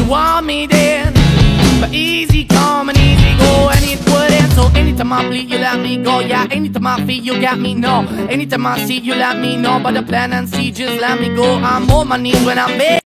want me then, but easy come and easy go, and it wouldn't. So anytime I bleed, you let me go. Yeah, anytime I feel, you got me, no. Anytime I see, you let me know. But the plan and see, just let me go. I'm on my knees when I'm big.